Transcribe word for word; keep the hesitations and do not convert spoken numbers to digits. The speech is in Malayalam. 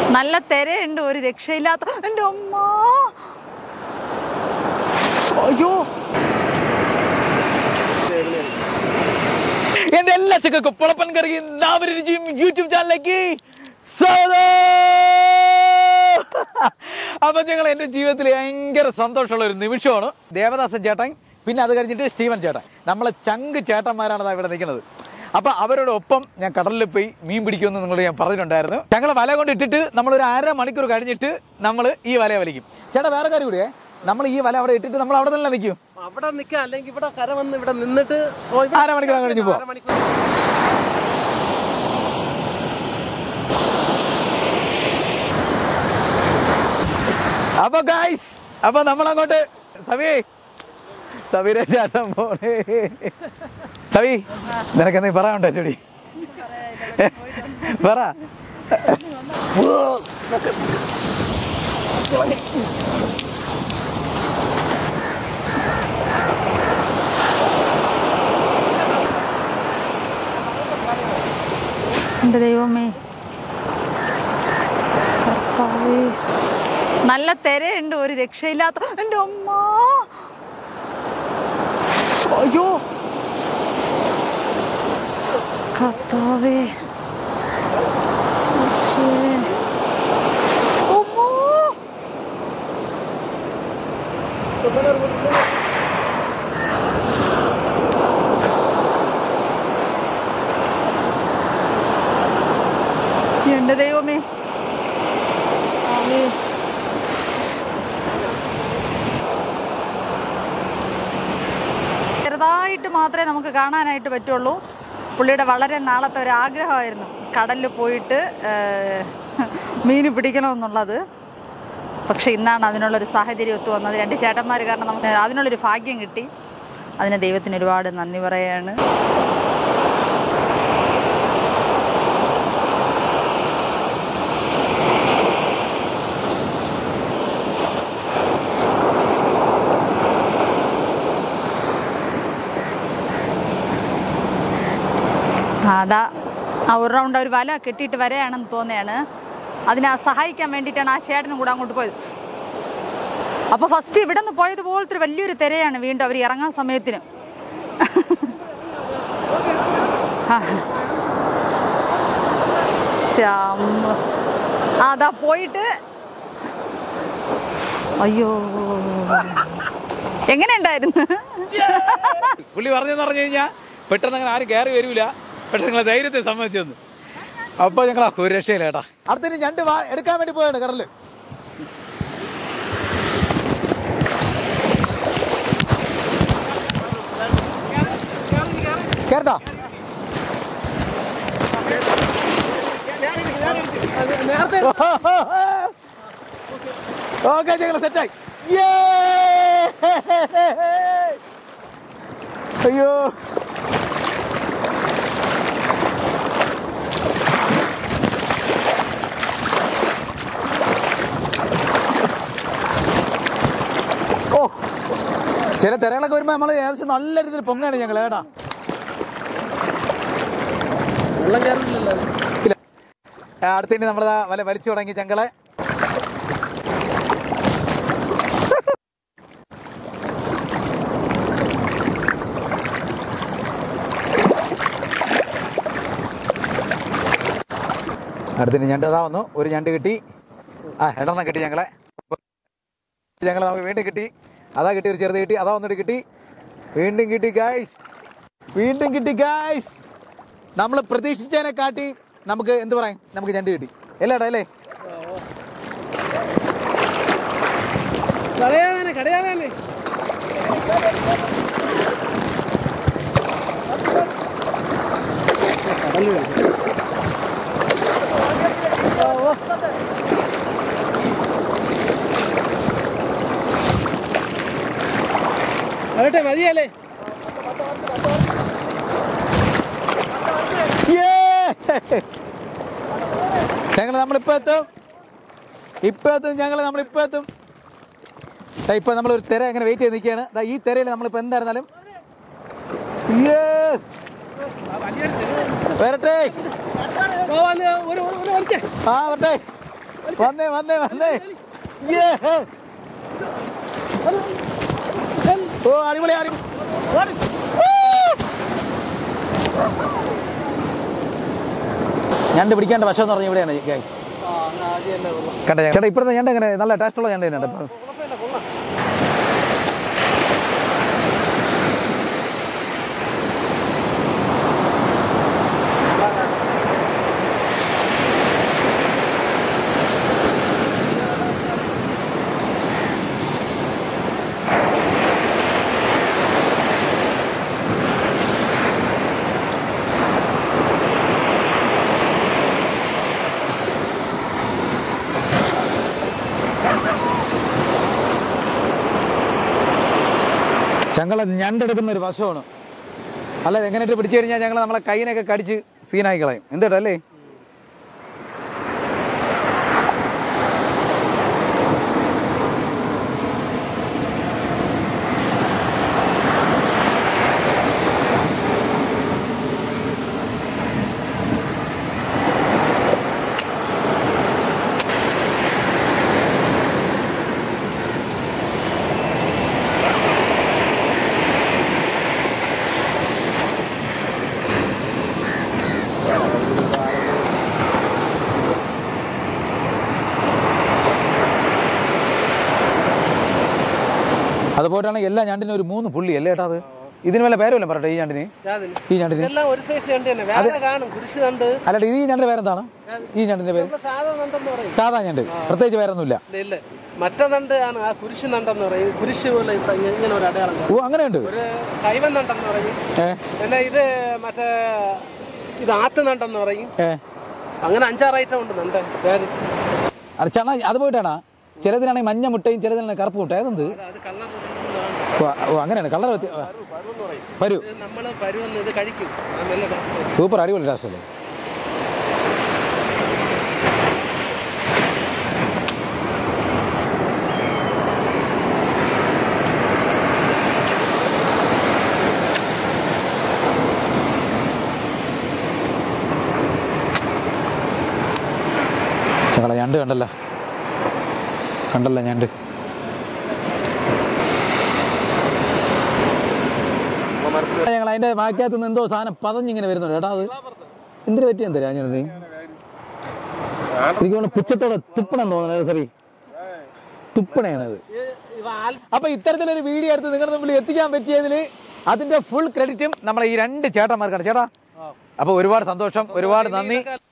നല്ല തിരയുണ്ട്, ഒരു രക്ഷയില്ലാത്ത. എൻ്റെ അമ്മ, അയ്യോ. എന്റെ എല്ലാ ചക്കക്കും പൊളപ്പൻ കറി രുചിയും യൂട്യൂബ് ചാനലിലേക്ക് സ്വാഗതം. അപ്പൊ ഞങ്ങൾ എന്റെ ജീവിതത്തിൽ ഭയങ്കര സന്തോഷമുള്ള ഒരു നിമിഷമാണ്. ദേവദാസൻ ചേട്ടൻ, പിന്നെ അത് കഴിഞ്ഞിട്ട് സ്റ്റീവൻ ചേട്ടൻ, നമ്മളെ ചങ്ക് ചേട്ടന്മാരാണ് ഇവിടെ നിൽക്കുന്നത്. അപ്പൊ അവരുടെ ഒപ്പം ഞാൻ കടലിൽ പോയി മീൻ പിടിക്കുമെന്ന് നിങ്ങളോട് ഞാൻ പറഞ്ഞിട്ടുണ്ടായിരുന്നു. ഞങ്ങൾ വല കൊണ്ട് ഇട്ടിട്ട് നമ്മളൊരു അര മണിക്കൂർ കഴിഞ്ഞിട്ട് നമ്മൾ ഈ വല വലിക്കും. ചേട്ടാ വേറെ കാര്യം കൂടിയേ, നമ്മൾ ഈ വല അവിടെ ഇട്ടിട്ട് നമ്മൾ അവിടെ തന്നെ നിൽക്കും. അവിടെ നിൽക്കാം, അല്ലെങ്കിൽ ഇവിടെ കര വന്ന് ഇവിടെ നിന്നിട്ട് അര മണിക്കൂർ കഴിഞ്ഞു പോ. അപ്പൊ ഗൈസ്, അപ്പൊ നമ്മളങ്ങോട്ട് സവി സവിരെ ചേട്ടൻ പോണേ. സവി, നിനക്ക് നീ പറയാനുണ്ടോ ചോടി? പറ. എൻ്റെ ദൈവമേ, നല്ല തിരയുണ്ട്, ഒരു രക്ഷയില്ലാത്ത. എൻ്റെ അമ്മ, അയ്യോ കർത്താവേ. എൻ്റെ ദൈവമേ, ചെറുതായിട്ട് മാത്രമേ നമുക്ക് കാണാനായിട്ട് പറ്റുള്ളൂ. പുള്ളിയുടെ വളരെ നാളത്തെ ഒരു ആഗ്രഹമായിരുന്നു കടലിൽ പോയിട്ട് മീൻ പിടിക്കണമെന്നുള്ളത്. പക്ഷെ ഇന്നാണ് അതിനുള്ളൊരു സാഹചര്യം ഒത്തു വന്നത്. രണ്ട് ചേട്ടന്മാർ കാരണം നമുക്ക് അതിനുള്ളൊരു ഭാഗ്യം കിട്ടി. അതിന് ദൈവത്തിന് ഒരുപാട് നന്ദി പറയാണ്. അതാ ആ ഒരു റൗണ്ട് ഒരു വല കെട്ടിയിട്ട് വരെയാണെന്ന് തോന്നുകയാണ്. അതിനെ സഹായിക്കാൻ വേണ്ടിയിട്ടാണ് ആ ചേട്ടനും കൂടെ അങ്ങോട്ട് പോയത്. അപ്പോൾ ഫസ്റ്റ് ഇവിടെ നിന്ന് പോയതുപോലത്തെ ഒരു വലിയൊരു തിരയാണ് വീണ്ടും അവർ ഇറങ്ങാൻ സമയത്തിന്. അതാ പോയിട്ട് അയ്യോ എങ്ങനെയുണ്ടായിരുന്നു? പുള്ളി പറഞ്ഞെന്ന് പറഞ്ഞു കഴിഞ്ഞാൽ പെട്ടെന്ന് അങ്ങനെ ആരും കയറി വരൂല, പെട്ടെന്ന് നിങ്ങളെ ധൈര്യത്തെ സമ്മതിച്ചു തന്നു. അപ്പൊ ഞങ്ങളാ ഒരു രക്ഷയില്ല കേട്ടാ. അടുത്തതിന് ഞണ്ട് വാ എടുക്കാൻ വേണ്ടി പോയാണ് കടല്. കേട്ടോ? ഓക്കെ, ഞങ്ങൾ സെറ്റായി. അയ്യോ ഓ, ചില തിരകളൊക്കെ വരുമ്പോ നമ്മള് ഏകദേശം നല്ല രീതിയിൽ പൊങ്ങാണ് ഞങ്ങൾ ഏടാ. അടുത്തന്നെ നമ്മള് വല വലിച്ചു തുടങ്ങി ഞങ്ങളെ. അടുത്തിന് ഞണ്ട് അതാ വന്നു. ഒരു ഞണ്ട് കിട്ടി. ആ എണ്ണം കിട്ടി ഞങ്ങളെ. ഞങ്ങൾ നമുക്ക് വീണ്ടും കിട്ടി. അതാ കിട്ടി, ഒരു ചെറുത് കിട്ടി. അതാ ഒന്നിട്ട് കിട്ടി. വീണ്ടും കിട്ടി ഗായ്സ്, വീണ്ടും കിട്ടി ഗായ്സ്. നമ്മൾ പ്രതീക്ഷിച്ചതിനെ കാട്ടി നമുക്ക് എന്ത് പറയാം, നമുക്ക് ഞണ്ട് കിട്ടി. എല്ലാടാ അല്ലേ? വരട്ടെ, മതിയല്ലേ? ഞങ്ങൾ നമ്മളിപ്പോ എത്തും, ഇപ്പൊ എത്തും ഞങ്ങൾ നമ്മളിപ്പോ എത്തും. ഇപ്പൊ നമ്മളൊരു തിര അങ്ങനെ വെയിറ്റ് ചെയ്ത് നിൽക്കുകയാണ്. ഈ തിരയിൽ നമ്മളിപ്പോ എന്തായിരുന്നാലും വരട്ടെ. ആ വരട്ടെ. വന്നേ വന്നേ വന്നേ ഓ അടിപൊളി അടിപൊളി ഞണ്ട് പിടിക്കേണ്ട വശം എന്ന് പറഞ്ഞാൽ ഇവിടെയാണ് കണ്ട ചേട്ടാ ഇപ്പോഴത്തെ ഞണ്ട് എങ്ങനെ നല്ല ടേസ്റ്റുള്ള ഞണ്ട് തന്നെയുണ്ട് ഇപ്പോൾ ഞങ്ങൾ ഞണ്ടെടുക്കുന്ന ഒരു വശമാണ് അല്ല എങ്ങനെയായിട്ട് പിടിച്ചു കഴിഞ്ഞാൽ ഞങ്ങൾ നമ്മളെ കൈനൊക്കെ കടിച്ച് സീനായി കളയും എന്തേട്ടല്ലേ അതുപോലെയാണ് എല്ലാ ഞണ്ടിനും ഒരു മൂന്ന് പുള്ളി അല്ലേ ഏട്ടാ അത് ഇതിന് വല്ല പേരുമില്ല പറയട്ടെ ഈ ഞണ്ടിന് ഈ ഞണ്ടിന് അല്ല ഈ ഞണ്ടിന്റെ പേരെന്താണ് ഈ ഞണ്ടിന്റെ പേര് സാധാ ഞണ്ട് പ്രത്യേകിച്ച് പേരൊന്നുമില്ല മറ്റേ നണ്ട് ആണ് ആ കുരിശ് നണ്ടെന്ന് പറയും കുരിശ് പോലെ ഇങ്ങനെ ഒരു അടയാളം ഓ അങ്ങനെയുണ്ട് ഒരു കൈവൻ നണ്ടെന്ന് പറയും പിന്നെ ഇത് മറ്റേ ഇത് ആത്ത് നണ്ടെന്ന് പറയും അങ്ങനെ അഞ്ചാറ് ഐറ്റം ഉണ്ട് നണ്ട് പേര് അത് ചണ അത് പോയിട്ടാണ് ചിലതിനാണെങ്കിൽ മഞ്ഞ മുട്ടയും ചിലതിനാണെങ്കിൽ കറുപ്പ് മുട്ട ഏതെന്ത് ഓ അങ്ങനെയാണ് കളർ പരു സൂപ്പർ അടിപൊളി ടേസ്റ്റല്ലേ ഞങ്ങളെ ഞണ്ട് കണ്ടല്ലോ കണ്ടല്ലോ ഞണ്ട് ഞങ്ങൾ അതിന്റെ ബാക്കിയകത്ത് നിന്ന് എന്തോ സാധനം പതഞ്ഞിങ്ങനെ വരുന്നുണ്ട് കേട്ടോ അത് എന്തിനു പറ്റി എന്തരാ ഞാൻ എനിക്ക് തോന്നുന്നു പുച്ഛത്തോടെ തുപ്പണം തോന്നുന്നത് സറി തുപ്പണയാണത് അപ്പൊ ഇത്തരത്തിലൊരു വീഡിയോ എടുത്ത് നിങ്ങളുടെ മുമ്പിൽ എത്തിക്കാൻ പറ്റിയതിൽ അതിന്റെ ഫുൾ ക്രെഡിറ്റും നമ്മളെ ഈ രണ്ട് ചേട്ടന്മാർക്കാണ് ചേട്ടാ അപ്പൊ ഒരുപാട് സന്തോഷം ഒരുപാട് നന്ദി